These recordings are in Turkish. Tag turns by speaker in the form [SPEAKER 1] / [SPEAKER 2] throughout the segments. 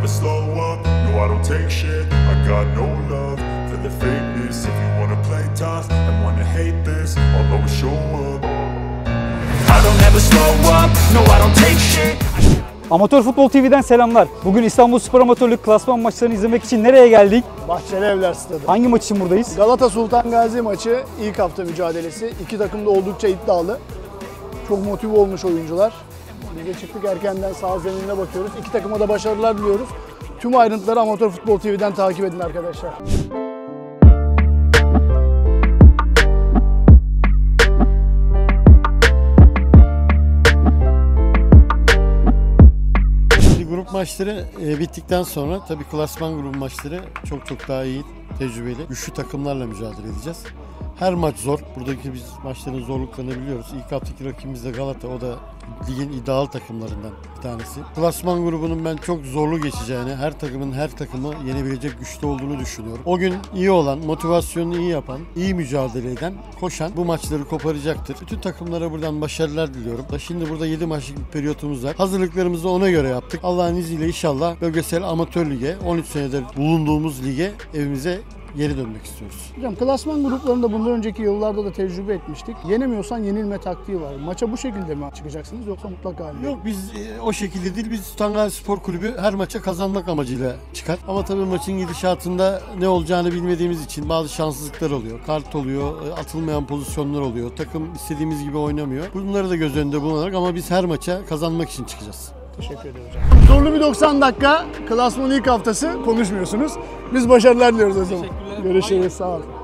[SPEAKER 1] never slow up, no I don't take shit. I got no love for the fakeness. If you wanna play tough and wanna hate this, I'll always show up. I don't ever slow up, no I don't take shit.
[SPEAKER 2] Amatör Futbol TV'den selamlar. Bugün İstanbulspor Amatörlük klasman maçlarını izlemek için nereye geldik?
[SPEAKER 3] Bahçelievler Stadı.
[SPEAKER 2] Hangi maç için buradayız?
[SPEAKER 3] Galata Sultan Gazi maçı ilk hafta mücadelesi. İki takım da oldukça iddialı. Çok motive olmuş oyuncular. Biz de çıktık erkenden sağ zeminine bakıyoruz. İki takıma da başarılar diliyoruz. Tüm ayrıntıları Amatör Futbol TV'den takip edin arkadaşlar.
[SPEAKER 4] Grup maçları bittikten sonra tabii klasman grubu maçları çok daha iyi, tecrübeli, güçlü takımlarla mücadele edeceğiz. Her maç zor. Buradaki biz maçların zorluklarını biliyoruz. İlk haftaki rakibimiz de Galata. O da ligin ideal takımlarından bir tanesi. Klasman grubunun ben çok zorlu geçeceğini, her takımı yenebilecek güçte olduğunu düşünüyorum. O gün iyi olan, motivasyonunu iyi yapan, iyi mücadele eden, koşan bu maçları koparacaktır. Bütün takımlara buradan başarılar diliyorum. Şimdi burada 7 maçlık bir periyotumuz var. Hazırlıklarımızı ona göre yaptık. Allah'ın izniyle inşallah bölgesel amatör lige, 13 senedir bulunduğumuz lige, evimize geri dönmek istiyoruz.
[SPEAKER 3] Hocam klasman gruplarında bundan önceki yıllarda da tecrübe etmiştik. Yenemiyorsan yenilme taktiği var. Maça bu şekilde mi çıkacaksınız yoksa mutlak halinde?
[SPEAKER 4] Yok biz o şekilde değil. Biz Sultan Gazi Spor Kulübü her maça kazanmak amacıyla çıkar. Ama tabii maçın gidişatında ne olacağını bilmediğimiz için bazı şanssızlıklar oluyor. Kart oluyor, atılmayan pozisyonlar oluyor. Takım istediğimiz gibi oynamıyor. Bunları da göz önünde bulunarak ama biz her maça kazanmak için çıkacağız.
[SPEAKER 3] Teşekkür ederim hocam. Zorlu bir 90 dakika. Klasmanın ilk haftası konuşmuyorsunuz. Biz başarılar diliyoruz o zaman. Görüşürüz. Sağ olun.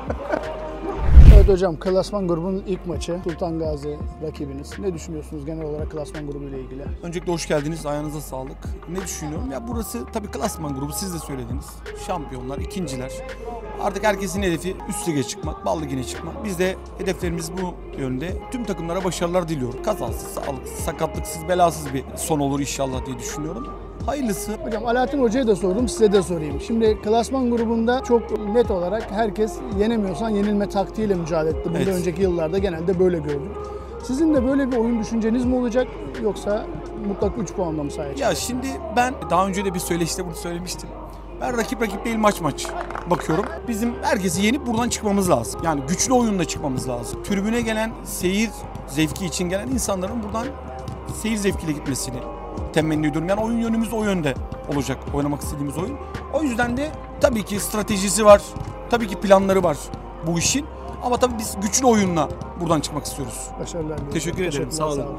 [SPEAKER 3] Evet hocam, klasman grubunun ilk maçı Sultan Gazi rakibiniz. Ne düşünüyorsunuz genel olarak klasman grubu ile ilgili?
[SPEAKER 5] Öncelikle hoş geldiniz. Ayağınıza sağlık. Ne düşünüyorum? Ya burası tabii klasman grubu. Siz de söylediniz. Şampiyonlar, ikinciler. Artık herkesin hedefi üst lige çıkmak, bal ligine çıkmak. Biz de hedeflerimiz bu yönde. Tüm takımlara başarılar diliyorum. Kazasız, sağlıksız, sakatlıksız, belasız bir son olur inşallah diye düşünüyorum. Hayırlısı.
[SPEAKER 3] Hocam Alaaddin Hoca'ya da sordum, size de sorayım. Şimdi klasman grubunda çok net olarak herkes yenemiyorsan yenilme taktiğiyle mücadele etti. Bundan önceki yıllarda genelde böyle gördük. Sizin de böyle bir oyun düşünceniz mi olacak yoksa mutlak 3 puanla mı sahaya?
[SPEAKER 5] Ya şimdi ben daha önce de bir söyleşte bunu söylemiştim. Ben rakip değil maç bakıyorum. Bizim herkesi yenip buradan çıkmamız lazım. Yani güçlü oyunla çıkmamız lazım. Tribüne gelen seyir zevki için gelen insanların buradan seyir zevkiyle gitmesini temenni ediyorum. Yani oyun yönümüz o yönde olacak. Oynamak istediğimiz oyun. O yüzden de tabii ki stratejisi var. Tabii ki planları var bu işin. Ama tabii biz güçlü oyunla buradan çıkmak istiyoruz.
[SPEAKER 3] Başarılar diliyorum.
[SPEAKER 5] Teşekkür ederim. Sağ olun.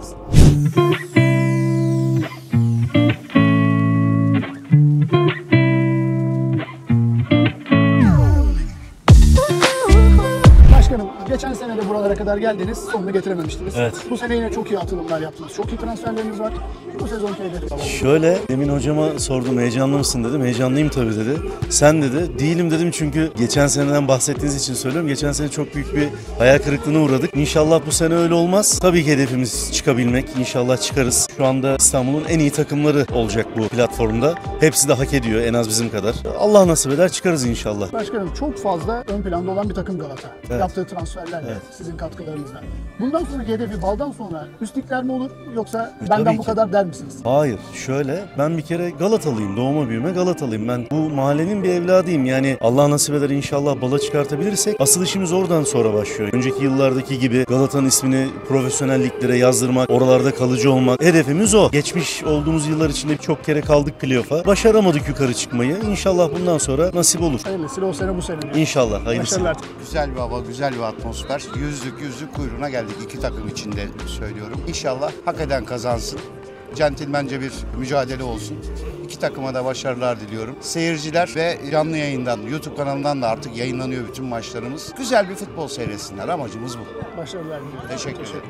[SPEAKER 3] Geçen sene de buralara kadar geldiniz, sonunu getirememiştiniz.
[SPEAKER 6] Evet.
[SPEAKER 3] Bu sene yine çok iyi atılımlar yaptınız. Çok iyi transferleriniz var. Bu sezonki hedef.
[SPEAKER 6] Şöyle, demin hocama sordum, heyecanlı mısın dedim. Heyecanlıyım tabii dedi. Sen dedi. Değilim dedim çünkü geçen seneden bahsettiğiniz için söylüyorum. Geçen sene çok büyük bir hayal kırıklığına uğradık. İnşallah bu sene öyle olmaz. Tabii ki hedefimiz çıkabilmek. İnşallah çıkarız. Şu anda İstanbul'un en iyi takımları olacak bu platformda. Hepsi de hak ediyor en az bizim kadar. Allah nasip eder çıkarız inşallah.
[SPEAKER 3] Başkanım çok fazla ön planda olan bir takım Galata.
[SPEAKER 6] Evet.
[SPEAKER 3] Yaptığı transferlerle, sizin katkılarınızla. Bundan sonraki hedefi baldan sonra üstlükler mi olur yoksa benden bu kadar der misiniz?
[SPEAKER 6] Hayır, şöyle ben bir kere Galatalıyım, doğma büyüme Galatalıyım. Ben bu mahallenin bir evladıyım. Yani Allah nasip eder inşallah bala çıkartabilirsek asıl işimiz oradan sonra başlıyor. Önceki yıllardaki gibi Galata'nın ismini profesyonel liglere yazdırmak, oralarda kalıcı olmak hedefimiz o. Geçmiş olduğumuz yıllar içinde çok kere kaldık playoff'a. Başaramadık yukarı çıkmayı. İnşallah bundan sonra nasip olur.
[SPEAKER 3] Hayırlısı o sene bu sene.
[SPEAKER 6] İnşallah hayırlısı.
[SPEAKER 3] Başarılar.
[SPEAKER 7] Güzel bir hava, güzel bir atmosfer. Yüzlük kuyruğuna geldik. İki takım içinde söylüyorum. İnşallah hak eden kazansın. Centilmence bir mücadele olsun. İki takıma da başarılar diliyorum. Seyirciler ve canlı yayından, YouTube kanalından da artık yayınlanıyor bütün maçlarımız. Güzel bir futbol seyretsinler. Amacımız bu.
[SPEAKER 3] Başarılar diliyorum.
[SPEAKER 7] Teşekkür ederim.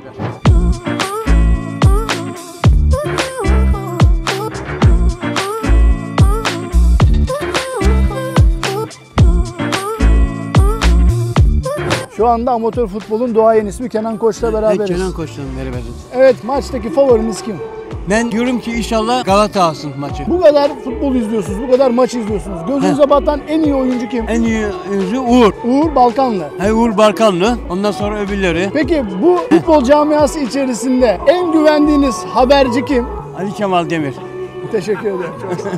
[SPEAKER 3] Şu anda amatör futbolun duayen ismi Kenan Koç'la beraberiz.
[SPEAKER 8] Kenan Koç'la beraberiz.
[SPEAKER 3] Evet, maçtaki favoriniz kim?
[SPEAKER 8] Ben diyorum ki inşallah Galata alsın maçı.
[SPEAKER 3] Bu kadar futbol izliyorsunuz, bu kadar maç izliyorsunuz. Gözünüze batan en iyi oyuncu kim?
[SPEAKER 8] En iyi oyuncu Uğur.
[SPEAKER 3] Uğur Balkanlı.
[SPEAKER 8] Uğur Balkanlı. Ondan sonra öbürleri.
[SPEAKER 3] Peki bu futbol camiası içerisinde en güvendiğiniz haberci kim?
[SPEAKER 8] Ali Kemal Demir.
[SPEAKER 3] Teşekkür ederim. Çok sağ olun.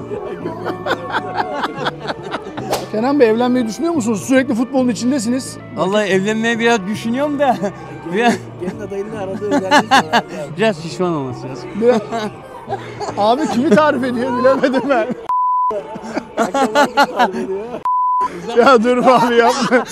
[SPEAKER 3] Kenan Bey, evlenmeyi düşünüyor musunuz? Sürekli futbolun içindesiniz.
[SPEAKER 8] Vallahi evlenmeye biraz düşünüyorum da. Gelin adayını aradığı özellik var. Biraz şişman olması lazım.
[SPEAKER 3] Abi kimi tarif ediyor bilemedim ben. Ya dur abi yapma.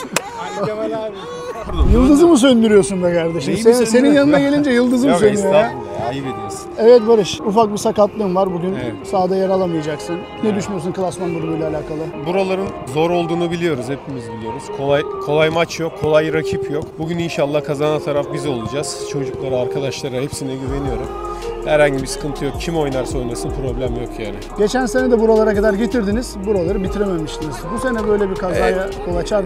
[SPEAKER 3] Yıldızı mı söndürüyorsun be kardeşim? Senin yanına gelince yıldızı mı sönüyor ya?
[SPEAKER 9] Ayıp ediyorsun.
[SPEAKER 3] Evet Barış, ufak bir sakatlığın var bugün. Sahada yer alamayacaksın. Ne düşünüyorsun klasman grubuyla alakalı?
[SPEAKER 9] Buraların zor olduğunu biliyoruz, hepimiz biliyoruz. Kolay maç yok, kolay rakip yok. Bugün inşallah kazanan taraf biz olacağız. Çocuklara, arkadaşlara hepsine güveniyorum. Herhangi bir sıkıntı yok. Kim oynarsa oynasın problem yok yani.
[SPEAKER 3] Geçen sene de buralara kadar getirdiniz, buraları bitirememiştiniz. Bu sene böyle bir kazaya kol açar mı?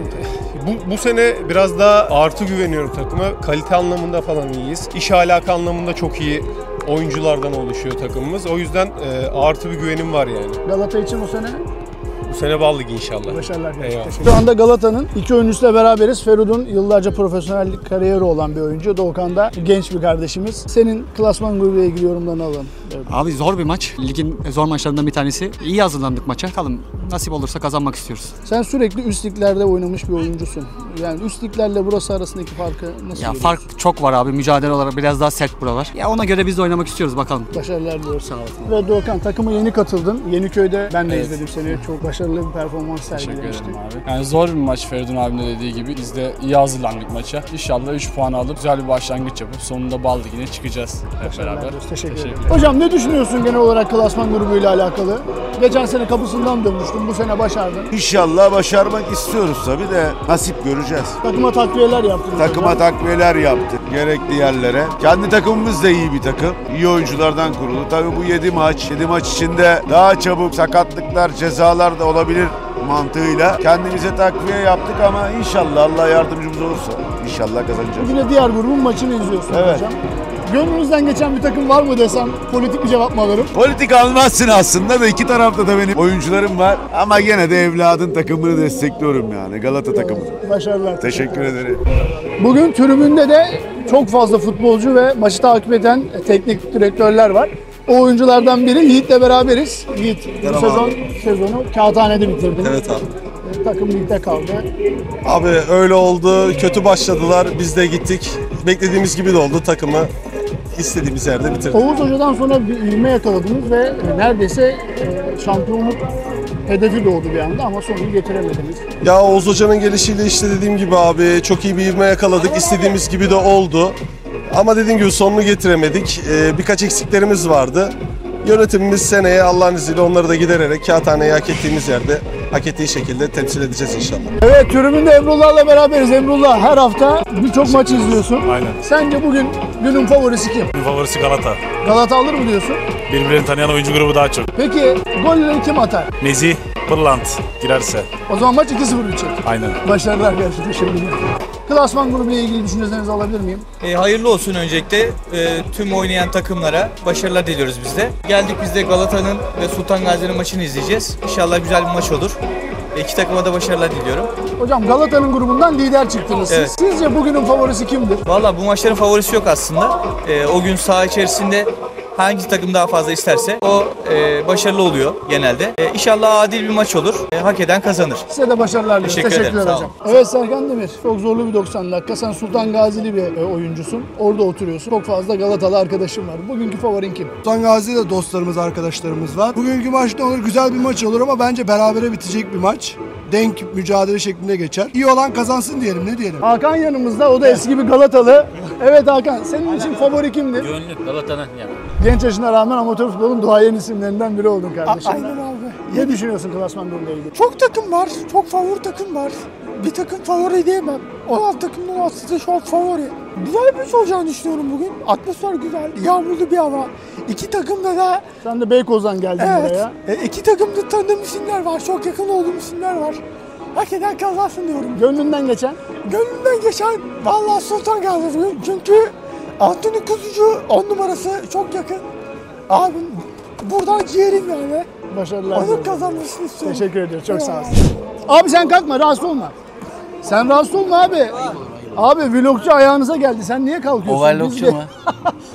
[SPEAKER 9] Bu sene biraz daha artı güveniyorum takıma. Kalite anlamında falan iyiyiz. İş alaka anlamında çok iyi oyunculardan oluşuyor takımımız. O yüzden artı bir güvenim var yani.
[SPEAKER 3] Galata için bu sene
[SPEAKER 9] Bu sene bal ligi inşallah.
[SPEAKER 3] başarılar.
[SPEAKER 9] Eyvallah.
[SPEAKER 3] Şu anda Galata'nın iki oyuncusuyla beraberiz. Ferud'un yıllarca profesyonellik kariyeri olan bir oyuncu. Doğukan da genç bir kardeşimiz. Senin klasman grubuyla ilgili yorumlarını alalım. Evet.
[SPEAKER 10] Abi zor bir maç. Ligin zor maçlarından bir tanesi. İyi hazırlandık maça. Bakalım nasip olursa kazanmak istiyoruz.
[SPEAKER 3] Sen sürekli üst liglerde oynamış bir oyuncusun. Yani üst liglerle burası arasındaki farkı nasıl görüyorsun?
[SPEAKER 10] Fark çok var abi. Mücadele olarak biraz daha sert buralar. Ya ona göre biz de oynamak istiyoruz bakalım.
[SPEAKER 3] Başarılar diliyoruz. Sağ olasın. Ve Doğukan, takıma yeni katıldın. Yeniköy'de ben de izledim seni. Çok başarılı bir performans sergilemiştin.
[SPEAKER 11] Abi. Yani zor bir maç Feridun abinin de dediği gibi. Biz de iyi hazırlandık maça. İnşallah 3 puan alıp güzel bir başlangıç yapıp sonunda bal ligine çıkacağız hep beraber.
[SPEAKER 3] Teşekkür ederim. Hocam ne düşünüyorsun genel olarak klasman grubuyla alakalı? Geçen sene kapısından dönmüştün. Bu sene başardın.
[SPEAKER 12] İnşallah başarmak istiyoruz tabii de nasip göreceğiz.
[SPEAKER 3] Takıma takviyeler yaptınız.
[SPEAKER 12] Takıma takviyeler yaptık gerekli yerlere. Kendi takımımız da iyi bir takım. İyi oyunculardan kurulu. Tabii bu 7 maç içinde daha çabuk sakatlıklar, cezalar da olabilir mantığıyla kendimize takviye yaptık ama inşallah Allah yardımcımız olursa inşallah kazanacağız.
[SPEAKER 3] Yine diğer grubun maçını izliyorsun hocam. Gönlünüzden geçen bir takım var mı desem politik bir cevap mı alırım?
[SPEAKER 12] Politik almazsın aslında da iki tarafta da benim oyuncularım var ama gene de evladın takımını destekliyorum yani Galata takımı.
[SPEAKER 3] Başarılar.
[SPEAKER 12] Teşekkür ederim.
[SPEAKER 3] Bugün tribünde de çok fazla futbolcu ve maçı takip eden teknik direktörler var. O oyunculardan biri Yiğit'le beraberiz. Yiğit bu sezonu Kağıthane'de bitirdin.
[SPEAKER 13] Evet abi.
[SPEAKER 3] Takım ligde kaldı.
[SPEAKER 13] Abi öyle oldu. Kötü başladılar. Biz de gittik. Beklediğimiz gibi de oldu. Takımı istediğimiz yerde bitirdik.
[SPEAKER 3] Oğuz Hoca'dan sonra bir ivme yakaladınız ve neredeyse şampiyonluk hedefi doğdu bir anda ama sonunu getiremediniz.
[SPEAKER 13] Ya Oğuz Hoca'nın gelişiyle işte dediğim gibi abi çok iyi bir ivme yakaladık. İstediğimiz gibi de oldu. Ama dediğim gibi sonunu getiremedik. Birkaç eksiklerimiz vardı. Yönetimimiz seneye Allah'ın izniyle onları da gidererek Kağıthane'yi hak ettiğimiz yerde hak ettiği şekilde temsil edeceğiz inşallah.
[SPEAKER 3] Evet, tribünde Emrullah'la beraberiz. Emrullah, her hafta birçok maç izliyorsun.
[SPEAKER 14] Aynen.
[SPEAKER 3] Sence bugün günün favorisi kim?
[SPEAKER 14] Günün favorisi Galata.
[SPEAKER 3] Galata alır mı diyorsun?
[SPEAKER 14] Birbirlerini tanıyan oyuncu grubu daha çok.
[SPEAKER 3] Peki golleri kim atar?
[SPEAKER 14] Nezih, Pırlant girerse.
[SPEAKER 3] O zaman maç 2-0 bitecek.
[SPEAKER 14] Aynen.
[SPEAKER 3] Başarılar gerçekten. Teşekkürler. Klasman grubuyla ilgili düşüncelerinizi alabilir miyim?
[SPEAKER 15] Hayırlı olsun öncelikle tüm oynayan takımlara başarılar diliyoruz biz de. Geldik biz de Galata'nın ve Sultan Gazi'nin maçını izleyeceğiz. İnşallah güzel bir maç olur. İki takıma da başarılar diliyorum.
[SPEAKER 3] Hocam Galata'nın grubundan lider çıktınız.
[SPEAKER 15] Evet.
[SPEAKER 3] Sizce bugünün favorisi kimdir?
[SPEAKER 15] Valla bu maçların favorisi yok aslında. O gün saha içerisinde hangi takım daha fazla isterse o başarılı oluyor genelde. İnşallah adil bir maç olur. Hak eden kazanır.
[SPEAKER 3] Size de başarılar diliyorum.
[SPEAKER 15] Teşekkür ederim.
[SPEAKER 3] Teşekkürler
[SPEAKER 15] Sağ
[SPEAKER 3] hocam.
[SPEAKER 15] olun.
[SPEAKER 3] Evet Serkan Demir. Çok zorlu bir 90 dakika. Sen Sultan Gazi'li bir oyuncusun. Orada oturuyorsun. Çok fazla Galatalı arkadaşım var. Bugünkü favorin kim?
[SPEAKER 16] Sultan Gazi'de dostlarımız, arkadaşlarımız var. Bugünkü maç ne olur? Güzel bir maç olur ama bence berabere bitecek bir maç. Denk mücadele şeklinde geçer. İyi olan kazansın diyelim. Ne diyelim?
[SPEAKER 3] Hakan yanımızda. O da eski bir Galatalı. Evet Hakan, senin için favori kimdir?
[SPEAKER 17] Gönlük Galata'nın yani.
[SPEAKER 3] Genç yaşına rağmen amatör futbolun duayen isimlerinden biri oldun kardeşim.
[SPEAKER 16] Aynen abi.
[SPEAKER 3] Ne düşünüyorsun klasman durumuyla ilgili?
[SPEAKER 16] Çok takım var. Çok favori takım var. Bir takım favori diyemem. 16 takımdan aslında şu an favori. Güzel bir maç olacağını düşünüyorum bugün. Atmosfer güzel. Yağmurlu bir hava. İki takımda da...
[SPEAKER 3] Sen de Beykoz'dan geldin buraya.
[SPEAKER 16] İki takımda tanıdığım isimler var. Çok yakın olduğum isimler var. Hak eden kazansın diyorum.
[SPEAKER 3] Gönlünden geçen?
[SPEAKER 16] Gönlümden geçen vallahi Sultan Gazi. Çünkü Antony Kuzucu 10 numarası çok yakın. Abim buradan ciğerim yani.
[SPEAKER 3] Başarılar.
[SPEAKER 16] Onun kazanmasını istiyorum.
[SPEAKER 3] Teşekkür ediyorum. Çok sağ olasın. Abi sen kalkma, rahatsız olma. Sen rahatsız olma abi. Abi vlogcu ayağınıza geldi. Sen niye kalkıyorsun?
[SPEAKER 17] O vlogcu mu?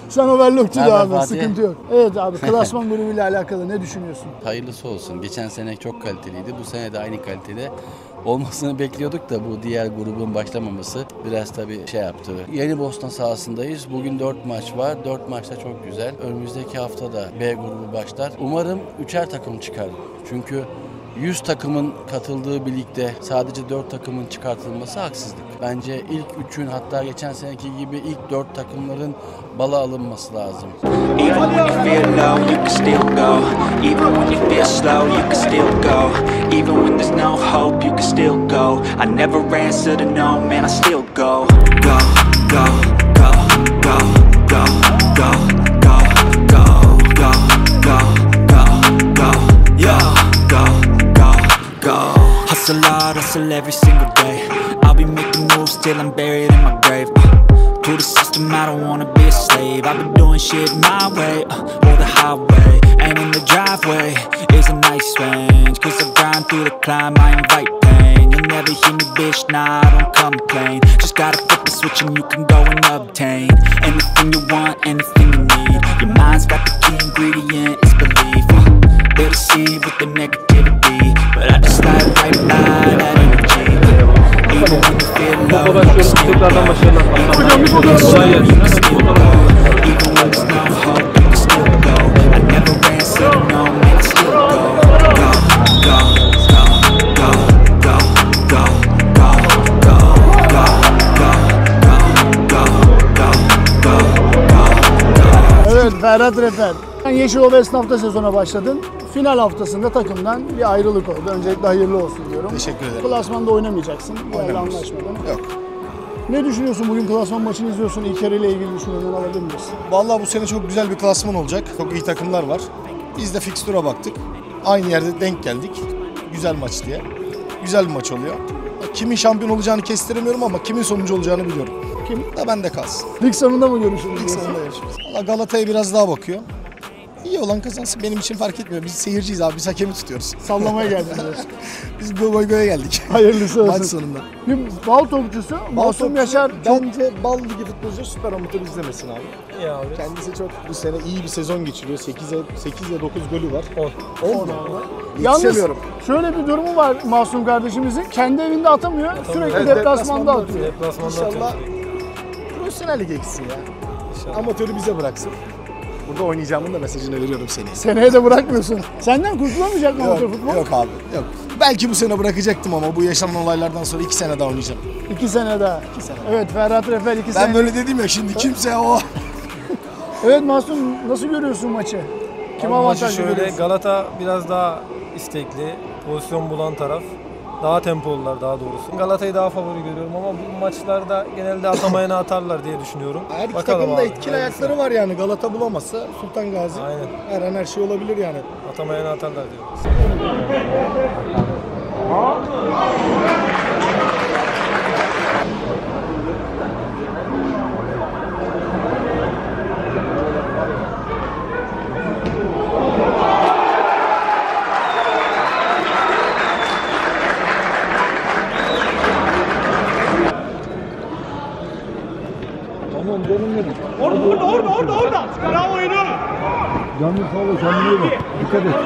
[SPEAKER 3] Sen overlockçu da
[SPEAKER 17] Merhaba
[SPEAKER 3] abi,
[SPEAKER 17] Fatih.
[SPEAKER 3] sıkıntı yok. Evet abi, klasman grubuyla alakalı ne düşünüyorsun?
[SPEAKER 17] Hayırlısı olsun. Geçen sene çok kaliteliydi. Bu sene de aynı kalitede olmasını bekliyorduk da bu diğer grubun başlamaması biraz tabii şey yaptı. Yenibosna sahasındayız. Bugün 4 maç var. 4 maç da çok güzel. Önümüzdeki hafta da B grubu başlar. Umarım 3'er takım çıkar. Çünkü 100 takımın katıldığı bir ligde sadece 4 takımın çıkartılması haksızlık. Bence ilk 3'ün, hatta geçen seneki gibi ilk 4 takımların bala alınması lazım.
[SPEAKER 18] Even when you feel low, you can still go. Even when you feel slow, you can still go. Even when there's no hope, you can still go. I never answer to no, man, I still go. Go, go, go, go, go, go, go, go, go, go, go, go, yo, go, go, go. Hustle hard, hustle every single day. I'll be making moves till I'm buried in my grave. To the system, I don't wanna be a slave. I've been doing shit my way, or the highway. And in the driveway is a nice range. Cause I grind through the climb, I invite pain. You'll never hear me, bitch, nah, I don't complain. Just gotta flip the switch and you can go and obtain anything you want, anything you need. Your mind's got the key ingredient, it's belief. They deceive with the negativity, but I just slide right by that energy. Even when you feel low, you can still go. Even when you feel slow, you can still go. Even when there's no hope, you can still go. I never answer to no, man, I still go. Go, go, go, go, go, go, go, go, go, go, go, go, go, go.
[SPEAKER 3] Evet, Ferhat Refer. Sen Yeşilova Esnaf'ta sezona başladın. Final haftasında takımdan bir ayrılık oldu. Öncelikle hayırlı olsun diyorum.
[SPEAKER 19] Teşekkür ederim.
[SPEAKER 3] Klasmanda oynamayacaksın. Böyle anlaşmadan.
[SPEAKER 19] Yok.
[SPEAKER 3] Ne düşünüyorsun? Bugün klasman maçını izliyorsun. İlk ile ilgili düşüncelerini alabilir miyiz?
[SPEAKER 19] Vallahi bu sene çok güzel bir klasman olacak. Çok iyi takımlar var. Biz de fikstüre baktık. Aynı yerde denk geldik. Güzel maç diye. Güzel bir maç oluyor. Kimin şampiyon olacağını kestiremiyorum ama kimin sonuncu olacağını biliyorum. Kim? Da bende kalsın.
[SPEAKER 3] Lig sonunda mı görüşürüz?
[SPEAKER 19] Lig sonunda görüşürüz. Valla Galata'ya biraz daha bakıyor. İyi olan kazansın. Benim için fark etmiyor. Biz seyirciyiz abi. Biz hakemi tutuyoruz.
[SPEAKER 3] Sallamaya geldiniz.
[SPEAKER 19] Biz goy goya geldik.
[SPEAKER 3] Hayırlısı olsun.
[SPEAKER 19] Maç sonunda.
[SPEAKER 3] Bir bal topçusu Masum Yaşar.
[SPEAKER 20] Bence bal ligi futbolcu süper amatör izlemesin abi. İyi abi. Kendisi çok bu sene iyi bir sezon geçiriyor. 8 ya 9 golü var. 10
[SPEAKER 3] Yalnız şöyle bir durumu var Masum kardeşimizin. Kendi evinde atamıyor. Sürekli deplasmanda atıyor.
[SPEAKER 20] İnşallah profesyonel lige gitsin ya. İnşallah. Amatörü bize bıraksın. Burada oynayacağımın da mesajını veriyorum seneye.
[SPEAKER 3] Seneye de bırakmıyorsun. Senden kurtulamayacak mı amatör futbol?
[SPEAKER 19] Yok abi. Yok. Belki bu sene bırakacaktım ama bu yaşanan olaylardan sonra 2 sene daha oynayacağım.
[SPEAKER 3] 2 sene daha.
[SPEAKER 19] 2 sene.
[SPEAKER 3] Evet, Ferhat Refer 2 sene.
[SPEAKER 19] Ben böyle dedim ya, şimdi kimse o.
[SPEAKER 3] Evet Masum, nasıl görüyorsun maçı? Kim avantajlı
[SPEAKER 21] şöyle
[SPEAKER 3] görüyorsun?
[SPEAKER 21] Galata biraz daha istekli, pozisyon bulan taraf. Daha tempolular daha doğrusu. Galata'yı daha favori görüyorum ama bu maçlarda genelde atamayana atarlar diye düşünüyorum.
[SPEAKER 19] Her iki
[SPEAKER 21] Bakalım
[SPEAKER 19] takımda
[SPEAKER 21] abi,
[SPEAKER 19] etkili ayakları var yani. Galata bulamazsa Sultan Gazi.
[SPEAKER 21] Aynen.
[SPEAKER 19] Her an her şey olabilir yani.
[SPEAKER 21] Atamayana atarlar diyorum.
[SPEAKER 22] Orada. Bravo oyunu.
[SPEAKER 23] Canlı sağ ol, kendine bak. Dikkat et.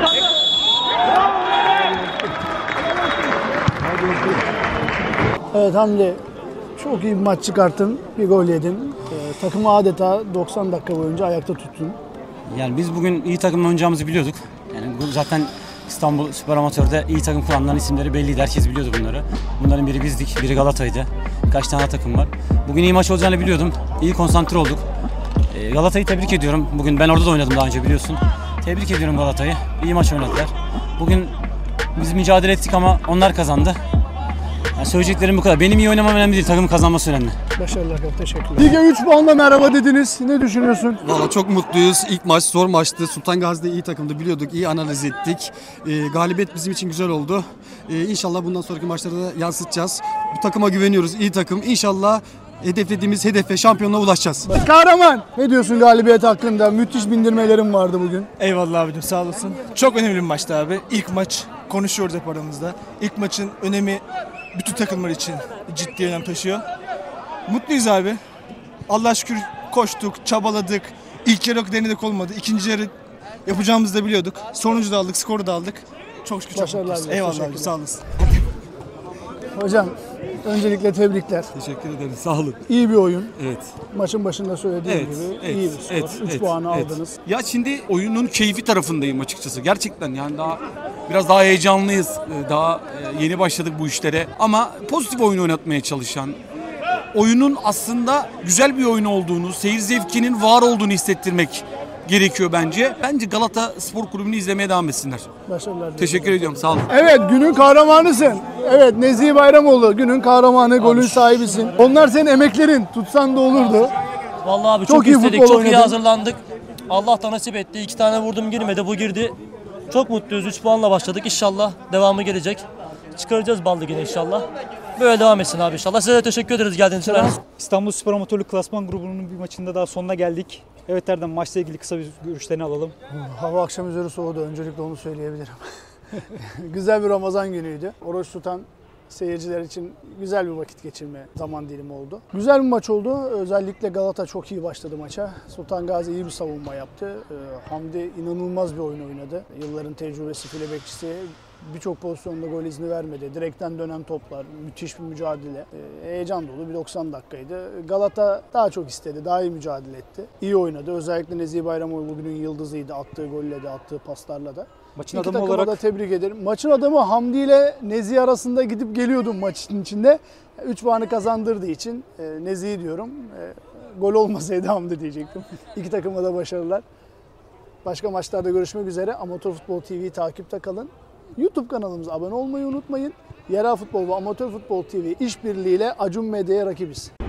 [SPEAKER 3] Evet Hamdi, çok iyi bir maç çıkarttın. Bir gol yedin. Takımı adeta 90 dakika boyunca ayakta tuttun.
[SPEAKER 24] Yani biz bugün iyi takımla oynayacağımızı biliyorduk. Yani bu zaten İstanbul Süper Amatör'de iyi takım kuranların isimleri belliydi. Herkes biliyordu bunları. Bunların biri bizdik, biri Galata'ydı. Birkaç tane takım var. Bugün iyi maç olacağını biliyordum. İyi konsantre olduk. Galata'yı tebrik ediyorum. Bugün ben orada da oynadım daha önce biliyorsun. Tebrik ediyorum Galata'yı. İyi maç oynadılar. Bugün biz mücadele ettik ama onlar kazandı. Yani söyleyeceklerim bu kadar. Benim iyi oynamam önemli değil. Takımın kazanması önemli.
[SPEAKER 3] Başarılar, teşekkürler. Lige 3 puanla merhaba dediniz. Ne düşünüyorsun?
[SPEAKER 10] Valla çok mutluyuz. İlk maç zor maçtı. Sultan Gazi'de iyi takımdı, biliyorduk. İyi analiz ettik. Galibiyet bizim için güzel oldu. İnşallah bundan sonraki maçlarda da yansıtacağız. Bu takıma güveniyoruz. İyi takım. İnşallah hedeflediğimiz hedefe, şampiyonluğa ulaşacağız.
[SPEAKER 3] Kahraman, ne diyorsun galibiyet hakkında? Müthiş bindirmelerim vardı bugün.
[SPEAKER 25] Eyvallah abicim, sağ olasın. Çok önemli bir maçtı abi. İlk maç, konuşuyoruz hep aramızda. İlk maçın önemi bütün takımlar için ciddi önem taşıyor. Mutluyuz abi. Allah'a şükür koştuk, çabaladık. İlk yarı denedik olmadı. İkinci yarı yapacağımızı da biliyorduk. Sonucu da aldık, skoru da aldık. Çok şükür.
[SPEAKER 3] Başarılar
[SPEAKER 25] Çok
[SPEAKER 3] diliyorum.
[SPEAKER 25] Eyvallah abi, sağ olasın.
[SPEAKER 3] Hocam öncelikle tebrikler.
[SPEAKER 10] Teşekkür ederim. Sağ olun.
[SPEAKER 3] İyi bir oyun.
[SPEAKER 10] Evet.
[SPEAKER 3] Maçın başında söylediğim gibi iyi bir skor. 3 puanı aldınız.
[SPEAKER 10] Ya şimdi oyunun keyfi tarafındayım açıkçası. Gerçekten yani biraz daha heyecanlıyız. Daha yeni başladık bu işlere. Ama pozitif oyun oynatmaya çalışan, oyunun aslında güzel bir oyun olduğunu, seyir zevkinin var olduğunu hissettirmek gerekiyor bence. Bence Galata Spor Kulübü'nü izlemeye devam etsinler.
[SPEAKER 3] Başarılar.
[SPEAKER 10] Teşekkür ediyorum. Sağ olun.
[SPEAKER 3] Evet, günün kahramanısın. Evet, Nezih Bayramoğlu günün kahramanı, golün sahibisin. Onlar senin emeklerin, tutsan da olurdu.
[SPEAKER 1] Vallahi abi
[SPEAKER 3] Çok
[SPEAKER 1] çok
[SPEAKER 3] iyi
[SPEAKER 1] istedik,
[SPEAKER 3] futbol
[SPEAKER 1] çok iyi
[SPEAKER 3] oynadın.
[SPEAKER 1] hazırlandık. Allah da nasip etti. 2 tane vurdum girmedi, bu girdi. Çok mutluyuz. 3 puanla başladık. İnşallah devamı gelecek. Çıkaracağız bal ligini inşallah. Böyle devam etsin abi inşallah. Size de teşekkür ederiz geldiğiniz için.
[SPEAKER 2] İstanbul Spor Amatörlük Klasman grubunun bir maçında daha sonuna geldik. Evet Erdem, maçla ilgili kısa bir görüşlerini alalım.
[SPEAKER 3] Hava akşam üzeri soğudu. Öncelikle onu söyleyebilirim. Güzel bir Ramazan günüydü. Oruç tutan seyirciler için güzel bir vakit geçirme zaman dilimi oldu. Güzel bir maç oldu. Özellikle Galata çok iyi başladı maça. Sultan Gazi iyi bir savunma yaptı. Hamdi inanılmaz bir oyun oynadı. Yılların tecrübesi, file bekçisi. Birçok pozisyonda gol izni vermedi. Direkten dönen toplar, müthiş bir mücadele. Heyecan dolu bir 90 dakikaydı. Galata daha çok istedi, daha iyi mücadele etti. İyi oynadı. Özellikle Nezih Bayramoğlu bugünün yıldızıydı. Attığı golle de, attığı paslarla da.
[SPEAKER 2] Maçın
[SPEAKER 3] İki
[SPEAKER 2] adamı
[SPEAKER 3] takıma
[SPEAKER 2] olarak
[SPEAKER 3] da tebrik ederim. Maçın adamı Hamdi ile Nezih arasında gidip geliyordum maçın içinde. 3 puanı kazandırdığı için Nezih diyorum. Gol olmasaydı Hamdi diyecektim. İki takıma da başarılar. Başka maçlarda görüşmek üzere. Amatör Futbol TV'yi takipte kalın. YouTube kanalımıza abone olmayı unutmayın. Yerel Futbol ve Amatör Futbol TV işbirliğiyle Acun Medya'ya rakibiz.